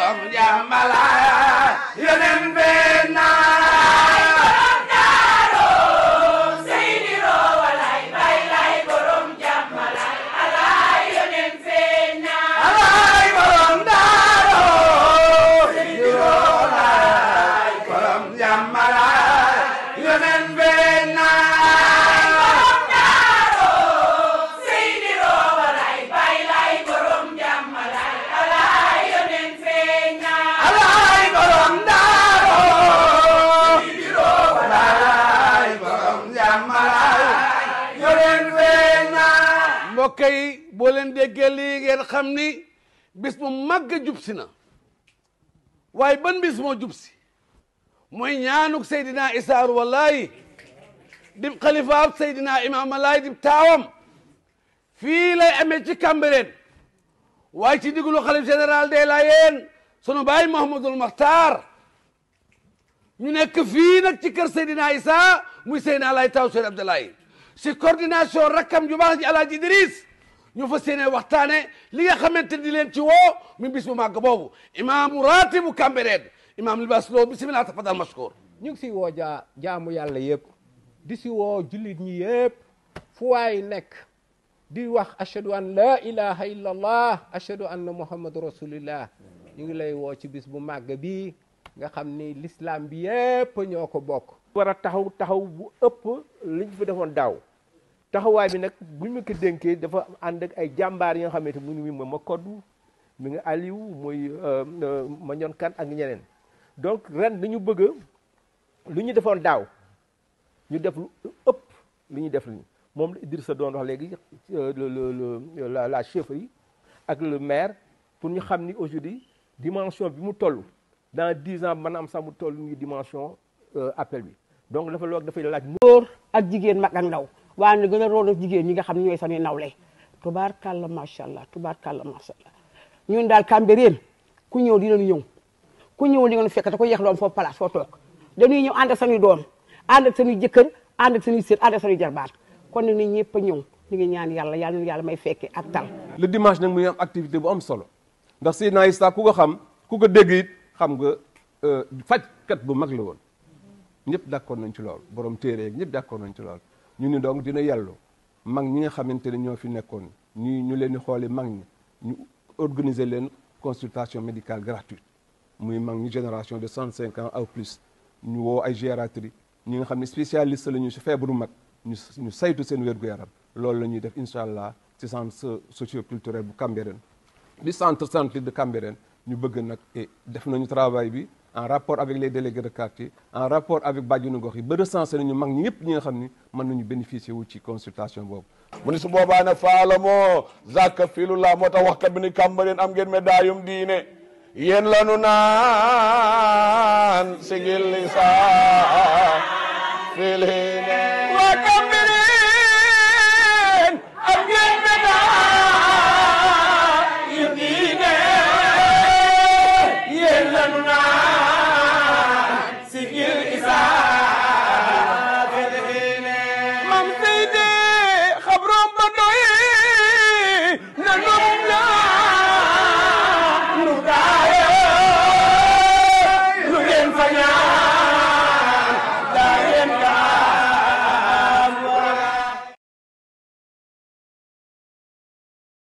borom jàmmala yonen benna mbokk yi boo leen déggee lii ngeen xam ni bis mu màgg jub si na waaye ban bis moo jub si mooy ñaanuk Seydina Issa Rouhou Laye di xalifaab Seydina Imaam Laye di taawam fii lay amee ci Cambérène waaye ci diglu xalif général des Layènes sunu baay Mouhamadoul Makhtar ñu nekk fii nag ci kër Seydina Issa muy Seydina Laye taw Seydi Abdoulaye si coordination rakkam ju baax ji Alaaji Idriss ñu fas yéene waxtaane li nga xamante di leen ci woo mi bis bu màgg boobu imaamu ratibu Cambérène imaam Libaas Lo bisimilah tafadal mashkour. ñu ngi si woo jaamu yàlla yëpp di si woo jullit ñi yëpp fu waay nekk di wax ashhadu an la ilaha illa allah ashhadu anna muhammadu rasulillah ñu ngi lay woo ci bis bu màgg bi nga xam ni l'islam bi yëpp ñoo ko bokk. war a taxaw bu ëpp liñ fi defoon daaw taxawaay bi nag buñ ma ko dénkee dafa ànd ak ay jàmbaar yi nga xamante mu ngi ma koddu mi ngi Aliou muy ma ñoon kan ak ñeneen donc ren dañu bëgg lu ñu defoon daaw ñu def lu ëpp lu ñu def li moom la Idrissa doon wax léegi la chefferie ak le maire pour ñu xam ni aujourd'hui dimension bi mu toll dans 10 ans mën a am sax mu toll ni dimension appel bi donc dafa loog dafay laaj góor ak jigéen mag ak ndaw waaye na gën a roon ak jigéen ñi nga xam ne ñooy sami nawle tubaarkàlla macha allah tubaarkàlla macha allah ñun daal Cambérène ku ñëw dinañu ñëw ku ñëw di nga fekk te ko yeex loon foofu place foo toog dañuy ñëw ànd ak sañuy doom ànd ak sañuy jëkkër ànd ak sañuy sët ànd ak sañuy jarbaat kon nag nit ñëpp a ñëw ñu ngi ñaan yàlla yàlla yàlla may fekke ak tal. le dimanche nag muy am activité bu am solo ndax Seydina Issa ku ko xam ku ko dégg it xam nga fajkat bu mag la woon ñëpp d'accord nañ ci lool borom téere yeeg ñëpp d'accord nañ ci lool ñu ni donc dina yellu mag ñi nga xamante ne ñoo fi nekkoon ñu leen di xooli mag ñi ñu organiser leen consultation médicale gratuite muy mag ñi génération de 65 ans au plus ñu woo ay gériatrie ñi nga xam ne spécialiste la ñu si feebaru mag ñu saytu seen wér-gu-yaram loolu la ñuy def incha allah ci centre socio-culturel bu Cambérène di centre de Cambérène ñu bëgg nag def nañu travail bi en rapport avec les délégués de quartier en rapport avec bàjjenu gox yi ba recensé nañu mag ñi ñëpp ñi nga xam ni mën nañu bénéficier wu ci consultation boobu. mu ni su boobaa ne faala moo zaka filullah moo tax waxkat bi ni Cambérène am ngeen médaillum diine yéen la nu naan sigil lisaa fili